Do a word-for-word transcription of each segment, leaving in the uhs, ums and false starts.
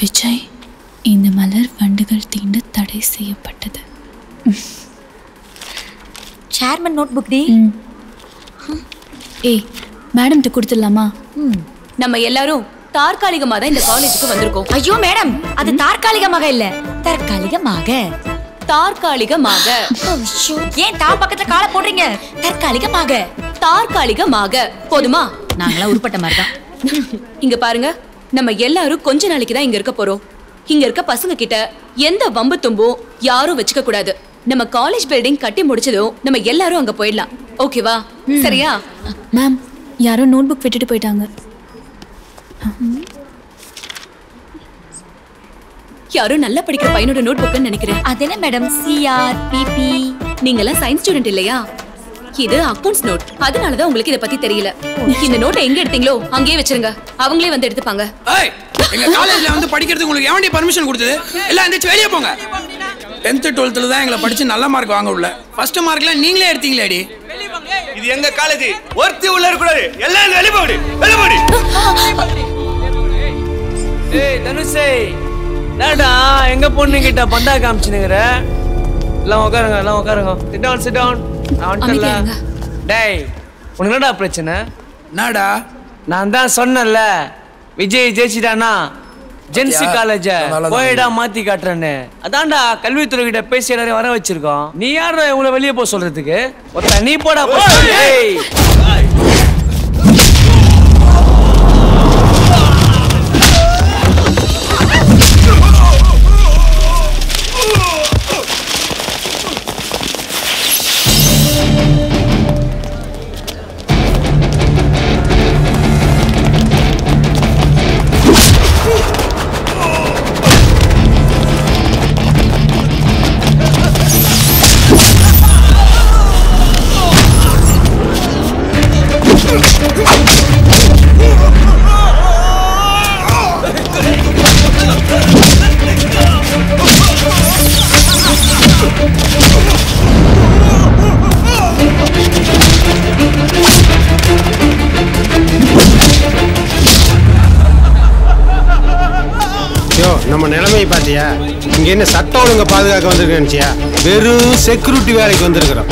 விஜய், இந்த மலர் வண்டுகள் தீண்டு தடை செய்யப்பட்டது. சேர்மன் நோட் புக் டி. ஏய், மேடம்கிட்ட கொடுத்துடலாமா? நம்ம எல்லாரும் தற்காலிகமாக தான் இந்த காலேஜுக்கு வந்திருக்கோம். ஐயோ மேடம், அது தற்காலிகமாக இல்ல, தற்காலிகமாக. தற்காலிகமாக. ஏன் தா பக்கத்துல காலை போடுறீங்க? தற்காலிகமாக. தற்காலிகமாக போதுமா? நாங்களாம் உருப்பட்ட மாதிரி தான். இங்க பாருங்க, நம்ம எல்லாரும் கொஞ்ச நாளைக்கு தான் இங்க இருக்க போறோம். இங்க இருக்க பசங்க கிட்ட எந்த வம்பு தும்பும் யாரும் வச்சுக்க கூடாது. நம்ம காலேஜ் பில்டிங் கட்டி முடிச்சதும் நம்ம எல்லாரும் அங்க போயிடலாம். ஓகேவா? சரியா? மேம், யாரோ நோட் புக் விட்டுட்டு போயிட்டாங்க. யாரோ நல்லா படிக்கிற பையனோட நோட் புக்னு நினைக்கிறேன். அது என்ன மேடம்? CR BP. நீங்க எல்லாம் சயின்ஸ் ஸ்டூடெண்ட் இல்லையா? இது அக்கவுண்ட்ஸ் நோட். அதனாலதான் உங்களுக்கு இத பத்தி தெரியல. இந்த நோட்டை எங்க எடுத்தீங்களோ அங்கேயே வச்சிருங்க. அவங்களே வந்து எடுத்துப்பாங்க. ஏய், எங்க காலேஜ்ல வந்து படிக்கிறதுக்கு உங்களுக்கு எவன்டி பர்மிஷன் கொடுத்தது? எல்லாம் எந்திரச்சு வெளியே போங்க. டென்த் டுவெல்த்ல தான் எங்களை படிச்சு நல்ல மார்க் வாங்க உள்ள. ஃபர்ஸ்ட் மார்க்ல நீங்களே எடுத்தீங்களேடி. இது எங்க காலேஜ். ஒருத்தி உள்ள இருக்க கூடாது. எல்லாம் வெளிய போடு. வெளிய போடு. ஏய் தனுஷே, என்னடா எங்க பொண்ணு கிட்ட பந்தா காமிச்சுனுங்கற? எல்லாம் உட்காருங்க, எல்லாம் உட்காருங்க. Sit down, sit down. நான் வந்துட்டேன்ல. டேய், உனக்கு என்னடா பிரச்சனை? என்னடா? நான் தான் சொன்னேன்ல, விஜய் ஜெயிச்சிட்டானா ஜென்ஸ் காலேஜ போய்டா மாத்தி காட்டுறேன்னு. அதான்டா கல்வித்துறை கிட்ட பேசி எல்லாரையும் வர வச்சிருக்கோம். நீ யாரா இவங்களை வெளியே போக சொல்றதுக்கு? ஒருத்த நீ போடா. ஏய் நம்ம நிலைமையை பார்த்தியா? இங்க என்ன சட்டம் ஒழுங்க பாதுகாக்க வந்திருக்கேன்ச்சியா? வெறும் செக்யூரிட்டி வேலைக்கு வந்திருக்கிறோம்.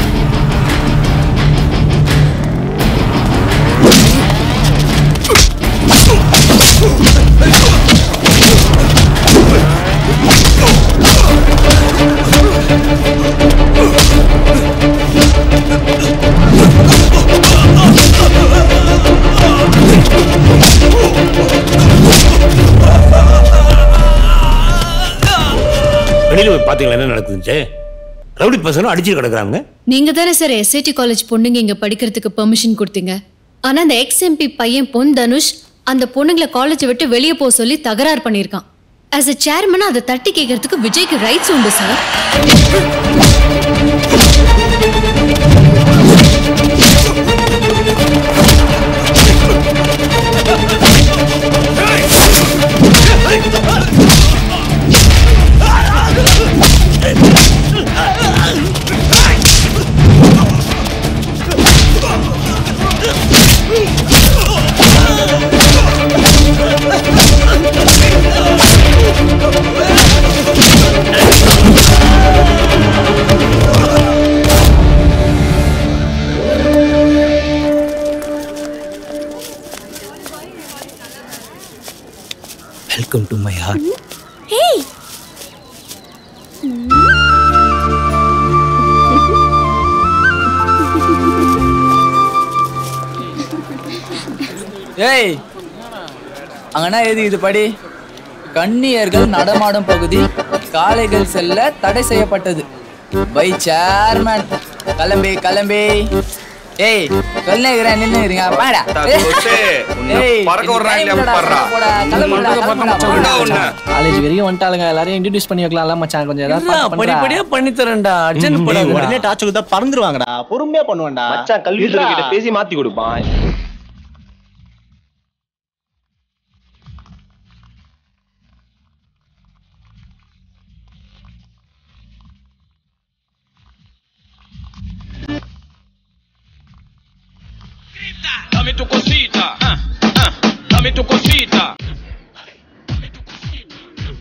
பாத்தீங்களா என்ன நடக்குதுன்னு? ரவுடி பசங்க அடிச்சு கிடக்குறாங்க. நீங்க தானே சார் எஸ்ஐடி காலேஜ் பொண்ணுங்க இங்க படிக்கிறதுக்கு பெர்மிஷன் கொடுத்தீங்க. ஆனா அந்த எக்ஸ் எம்பி பையன் பொன் தனுஷ் அந்த பொண்ணுங்களை காலேஜை விட்டு வெளியே போக சொல்லி தகராறு பண்ணியிருக்கான். ஆஸ் எ சேர்மனா அதை தட்டி கேட்கறதுக்கு விஜய்க்கு ரைட்ஸ் உண்டு sir. Welcome to my heart. Hey. ஏய், அங்கனா எது இது படி? கன்னியர்கள் நடமாடும் பகுதி காளைகள் செல்ல தடை செய்யப்பட்டது. By chairman. கிளம்பி கிளம்பி. ஏய், சொல்லுகிறேன் நின்னுறீங்க பாடா. ஏய், பறக்க வர்றாங்க பாறா. காலேஜ் வரைக்கும் வந்துட்டாங்க. எல்லாரையும் இன்ட்ரோ듀ce பண்ணி வைக்கலாம்ல மச்சான். கொஞ்சம் ஏதாவது படிப்படியா பண்ணி தரேன்டா. அர்ஜென்ட் பட உடனே டாச்சுக்கு தான் பறந்துருவாங்கடா. பொறுமையா பண்ணுவேன்டா மச்சான். கல்வித்துறை கிட்ட பேசி மாத்தி கொடுப்பான். Dame tu cosita, ah, ah, dame tu cosita.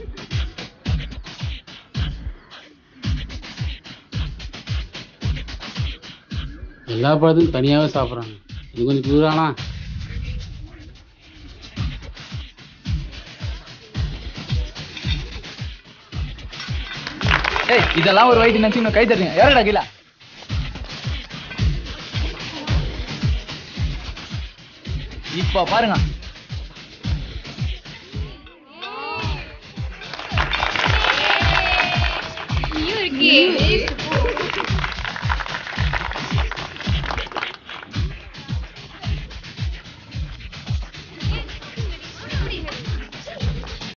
எல்லா பழத்தையும் தனியாகவே சாப்பிட்றாங்க. இது கொஞ்சம் தூரானா? ஏய் இதெல்லாம் ஒரு வயிற்று நினச்சி கை தருங்க. யாரடா கீழே? இப்போ பாருங்க. You are gay.